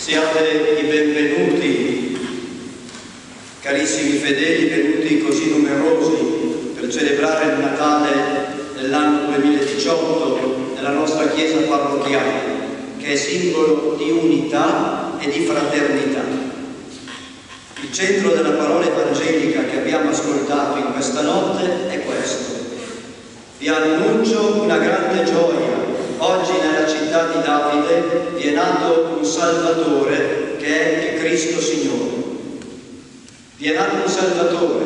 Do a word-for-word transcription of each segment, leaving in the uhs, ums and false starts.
Siate i benvenuti, carissimi fedeli, venuti così numerosi per celebrare il Natale dell'anno duemiladiciotto nella nostra chiesa parrocchiale, che è simbolo di unità e di fraternità. Il centro della parola evangelica che abbiamo ascoltato in questa notte è questo. Vi annuncio una grande gioia. Oggi nella città di Davide vi è nato un Salvatore che è il Cristo Signore. Vi è nato un Salvatore,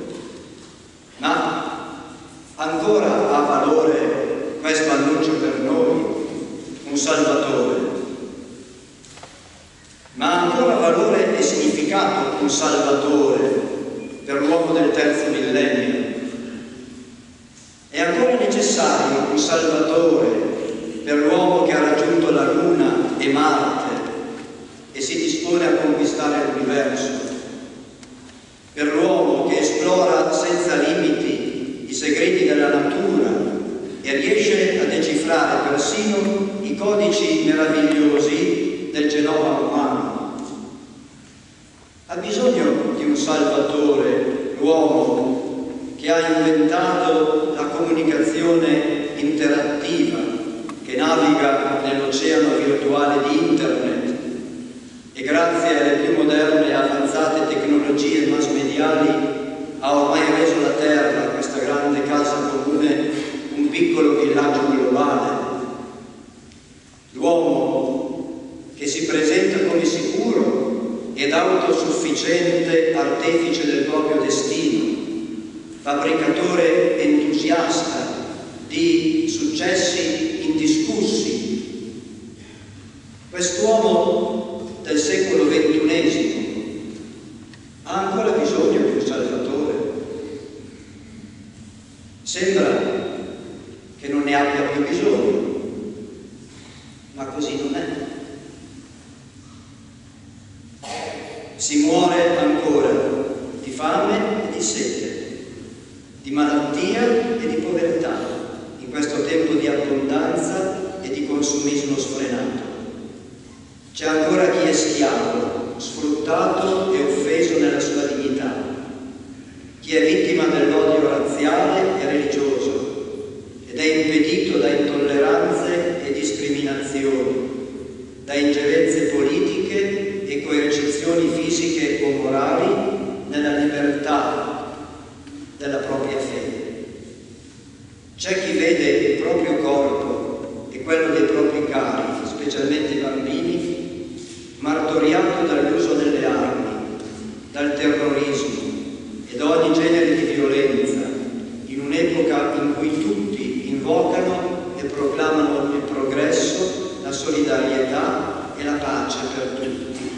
ma ancora ha valore questo annuncio per noi, un Salvatore. Ma ha ancora valore e significato un Salvatore per l'uomo del terzo millennio. È ancora necessario un Salvatore per l'uomo che ha raggiunto la Luna e Marte e si dispone a conquistare l'universo, per l'uomo che esplora senza limiti i segreti della natura e riesce a decifrare persino i codici meravigliosi del genoma umano. Ha bisogno di un Salvatore, l'uomo che ha inventato la comunicazione interattiva, che naviga nell'oceano virtuale di Internet e grazie alle più moderne e avanzate tecnologie mass-mediali ha ormai reso la Terra, questa grande casa comune, un piccolo villaggio globale. L'uomo che si presenta come sicuro ed autosufficiente artefice del proprio destino, fabbricatore entusiasta di successi indiscussi. Quest'uomo del secolo ventunesimo ha ancora bisogno di un Salvatore? Sembra che non ne abbia più bisogno, ma così non è. Si muore ancora di fame e di sete, di malattia e di povertà, in questo tempo di abbondanza e di consumismo sfrenato. C'è ancora chi è schiavo, sfruttato e offeso nella sua dignità, chi è vittima dell'odio razziale e religioso ed è impedito da intolleranze e discriminazioni, da ingerenze politiche e coercizioni fisiche o morali nella libertà della propria fede. C'è chi vede il proprio corpo e quello dei propri cari, specialmente i bambini, martoriato dall'uso delle armi, dal terrorismo e da ogni genere di violenza, in un'epoca in cui tutti invocano e proclamano il progresso, la solidarietà e la pace per tutti.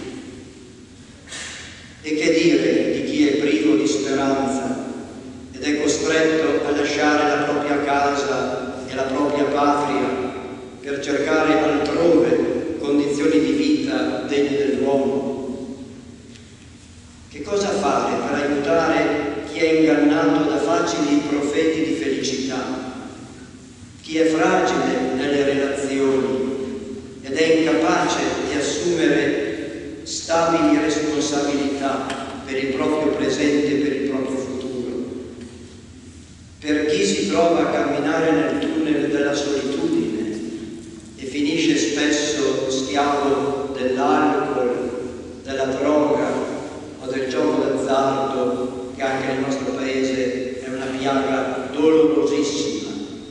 E che dire di chi è privo di speranza ed è costretto a lasciare la propria casa e la propria patria per cercare altrove condizioni di vita degne dell'uomo? Che cosa fare per aiutare chi è ingannato da facili profeti di felicità, chi è fragile nelle relazioni ed è incapace di assumere stabili responsabilità per il proprio presente e per il proprio futuro? Per chi si trova a camminare nel tunnel della solitudine e finisce spesso schiavo dell'alcol, della droga o del gioco d'azzardo, che anche nel nostro paese è una piaga dolorosissima.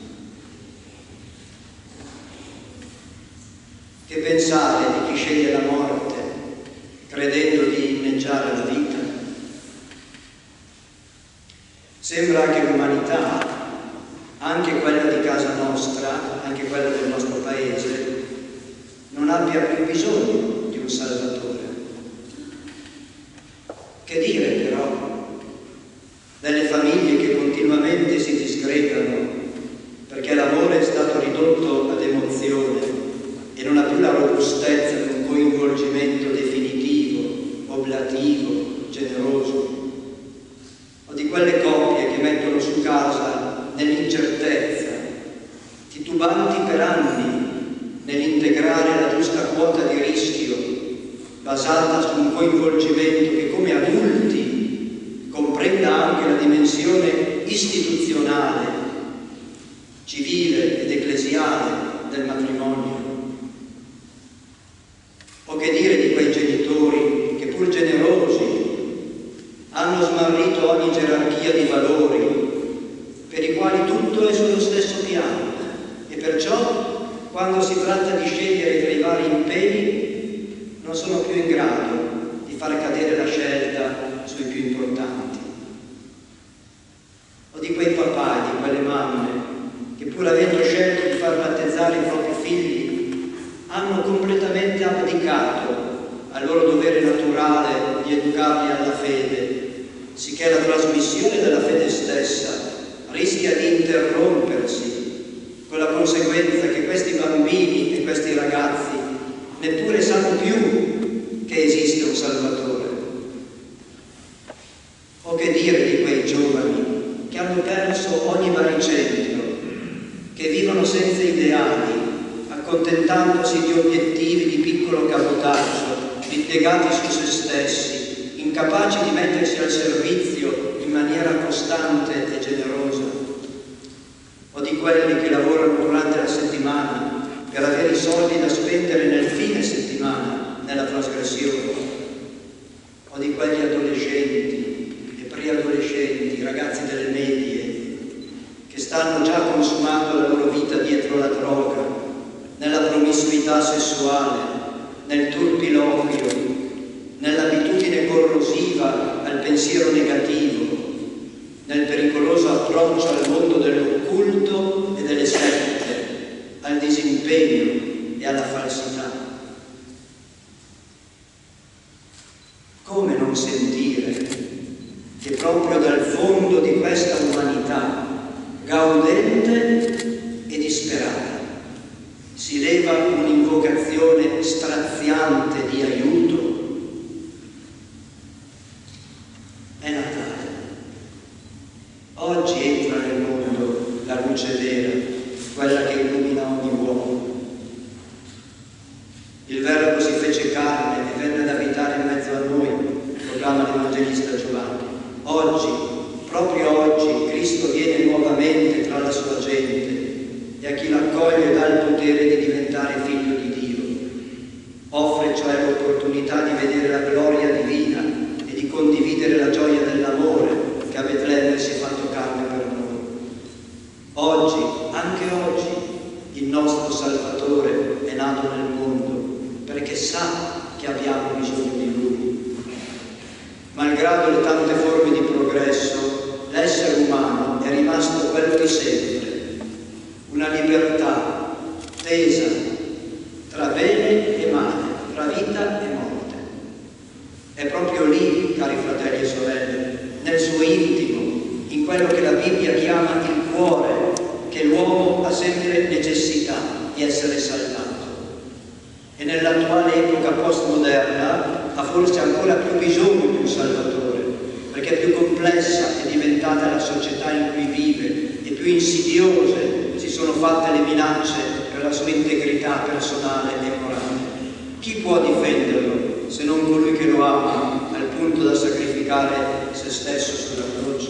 Che pensare di chi sceglie la morte credendo di inneggiare la vita? Sembra che l'umanità, anche quella di casa nostra, anche quella del nostro paese, non abbia più bisogno di un Salvatore. Che dire però delle famiglie che continuamente si disgregano perché l'amore è stato ridotto ad emozione e non ha più la robustezza di un coinvolgimento definitivo, oblativo, generoso? O di quelle coppie che mettono su casa nell'incertezza, titubanti per anni nell'integrare la giusta quota di rischio basata su un coinvolgimento che come adulti comprenda anche la dimensione istituzionale, civile ed ecclesiale del matrimonio. O che dire di quei genitori che, pur generosi, hanno smarrito ogni gerarchia di valori, per i quali tutto è sullo stesso piano, e perciò, quando si tratta di scegliere tra i vari impegni, non sono più in grado di far cadere la scelta sui più importanti. O di quei papà e di quelle mamme che, pur avendo scelto di far battezzare i propri figli, hanno completamente abdicato al loro dovere naturale di educarli alla fede, sicché la trasmissione della fede stessa rischia di interrompersi, con la conseguenza che questi bambini e questi ragazzi neppure sanno più che esiste un Salvatore. O che dire di quei giovani che hanno perso ogni baricentro, che vivono senza ideali, accontentandosi di obiettivi di piccolo cabotaggio, impiegati su se stessi, incapaci di mettersi al servizio in maniera costante e generosa. O di quelli che lavorano durante la settimana per avere i soldi da spendere nel fine settimana, nella trasgressione. O di quegli adolescenti e preadolescenti, ragazzi delle medie, che stanno già consumando la loro vita dietro la droga, nella promiscuità sessuale, nel turpiloquio, nell'abitudine corrosiva al pensiero negativo, nel pericoloso approccio al mondo dell'occulto e delle sette, al disimpegno e alla falsità. Come non sentire che proprio dal fondo di questa umanità, gaudente e disperata, si leva un'invocazione straziante di aiuto? È Natale. Oggi entra nel mondo la luce vera, quella che illumina ogni uomo. Il Verbo si fece carne e venne ad abitare in mezzo a noi, proclama l'Evangelista Giovanni. Oggi, proprio oggi, Cristo viene nuovamente tra la sua gente, e a chi l'accoglie dà il potere di diventare figlio di Dio. Offre cioè l'opportunità di vedere la gloria divina e di condividere la gioia dell'amore che a Betlemme si è fatto carne per noi. Oggi, anche oggi, il nostro Salvatore è nato nel mondo perché sa che abbiamo bisogno di Lui. Malgrado le tante forme di progresso, l'essere umano è rimasto quello di sempre. Una libertà tesa tra bene e male, tra vita e morte. È proprio lì, cari fratelli e sorelle, nel suo intimo, in quello che la Bibbia chiama il cuore, che l'uomo ha sempre necessità di essere salvato. E nell'attuale epoca postmoderna ha forse ancora più bisogno di un Salvatore, perché più complessa è diventata la società in cui vive e più insidiose si sono fatte le minacce per la sua integrità personale e morale. Chi può difenderlo se non colui che lo ama al punto da sacrificare se stesso sulla croce?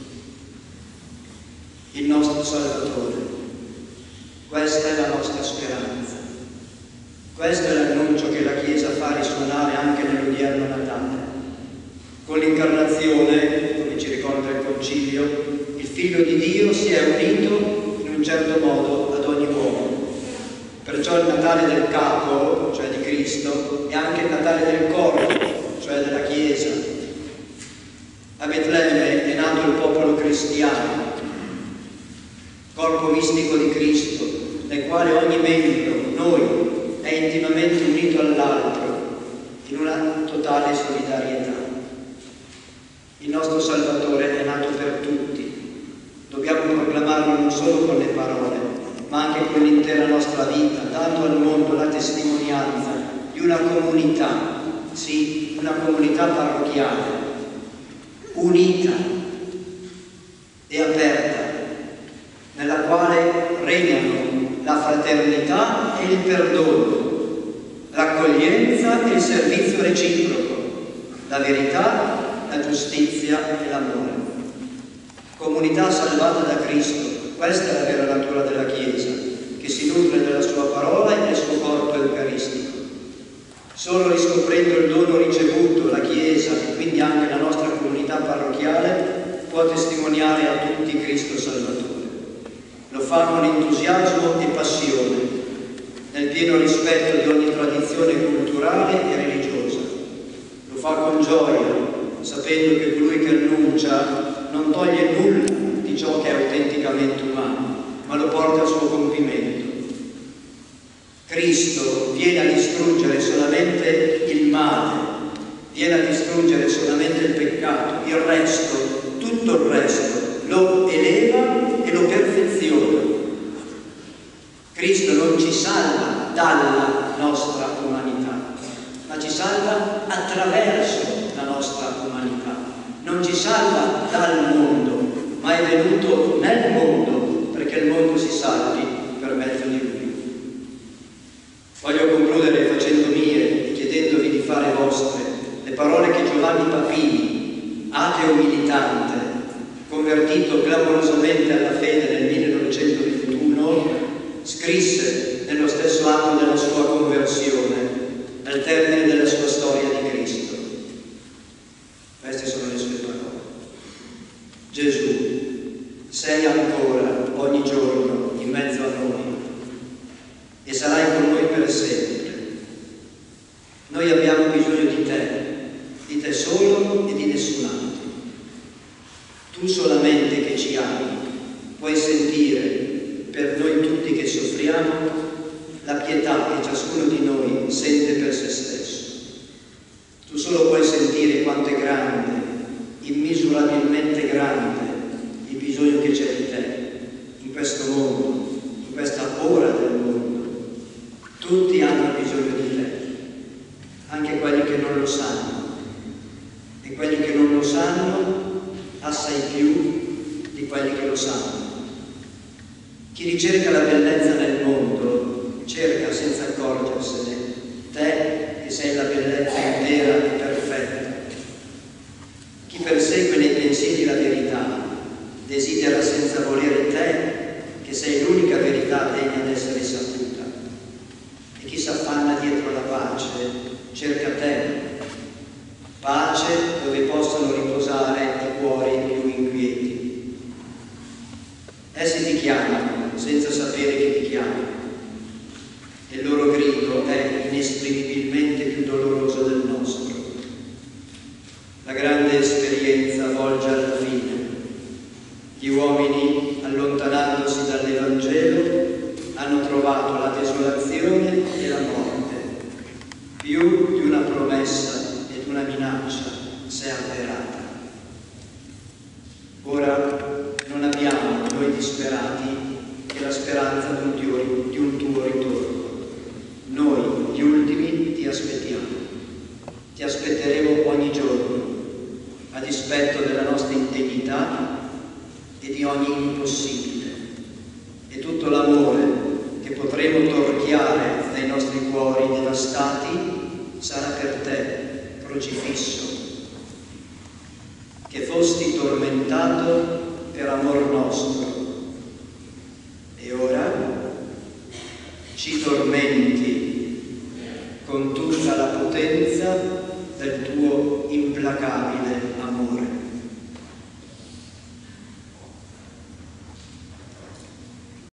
Il nostro Salvatore. Questa è la nostra speranza. Questo è l'annuncio che la Chiesa fa risuonare anche nell'odierno Natale. Con l'incarnazione, come ci ricorda il Concilio, il Figlio di Dio si è unito in un certo modo ad ogni uomo. Perciò il Natale del capo, cioè di Cristo, è anche il Natale del corpo, cioè della Chiesa. A Betlemme è nato il popolo cristiano, corpo mistico di Cristo, nel quale ogni membro, noi, è intimamente unito all'altro in una totale solidarietà. Il nostro Salvatore è nato per tutti. Dobbiamo proclamarlo non solo con le parole, ma anche con l'intera nostra vita, dando al mondo la testimonianza di una comunità, sì, una comunità parrocchiale, unita e aperta, nella quale regnano la fraternità e il perdono, l'accoglienza l'accoglienza e il servizio reciproco, la verità, la giustizia e l'amore. Comunità salvata da Cristo, questa è la vera natura della Chiesa, che si nutre della sua parola e del suo corpo eucaristico. Solo riscoprendo il dono ricevuto, la Chiesa, e quindi anche la nostra comunità parrocchiale, può testimoniare a tutti Cristo Salvatore. Lo fa con entusiasmo e passione, nel pieno rispetto di ogni tradizione culturale e religiosa. Lo fa con gioia, sapendo che colui che annuncia non toglie nulla di ciò che è autenticamente umano, ma lo porta al suo compimento. Cristo viene a distruggere solamente il male, viene a distruggere solamente il peccato, il resto, tutto il resto, lo eleva e lo perfeziona. Cristo non ci salva dalla nostra umanità, ma ci salva attraverso la nostra umanità. Non ci salva dal mondo, ma è venuto nel mondo perché il mondo si salvi per mezzo di Lui. Voglio concludere facendo mie e chiedendovi di fare vostre le parole che Giovanni Papini, ateo militante, convertito clamorosamente alla fede nel millenovecentoventuno, scrisse nello stesso anno della sua conversione, al termine della sua storia di Cristo. Queste sono le sue parole. Gesù, sei ancora ogni giorno in mezzo a noi e sarai con noi per sempre. Noi abbiamo bisogno di te, di te solo e di nessun altro. Tu solamente che ci ami puoi sentire per noi tutti che soffriamo la pietà che ciascuno di noi sente per se stesso. Tu solo puoi sentire quanto è grande, immisurabilmente grande, il bisogno che c'è di te in questo mondo, in questa ora del mondo. Tutti hanno bisogno di te, anche quelli che non lo sanno, e quelli che non lo sanno assai più di quelli che lo sanno. Chi ricerca la bellezza nel mondo cerca senza accorgersene te che sei la bellezza intera e perfetta. Chi persegue nei pensieri la verità desidera senza volere te che sei l'unica verità degna d'essere saputa. E chi s'affanna dietro la pace cerca te, pace dove possano riposare i cuori più inquieti. Essi ti chiamano senza sapere che ti chiamano, e il loro grido è inesprimibilmente più doloroso del nostro. La grande esperienza volge alla fine. Gli uomini, allontanandosi dall'Evangelo, hanno trovato la desolazione e la morte. Più di una promessa ed una minaccia si è avverata. Ora non abbiamo noi disperati che la speranza di un, tuo, di un tuo ritorno. Noi, gli ultimi, ti aspettiamo. Ti aspetteremo ogni giorno, a dispetto della nostra indegnità e di ogni impossibile. E tutto l'amore che potremo torchiare dai nostri cuori devastati sarà per te, crocifisso, che fosti tormentato per amor nostro. E ora ci tormenti con tutta la potenza del tuo implacabile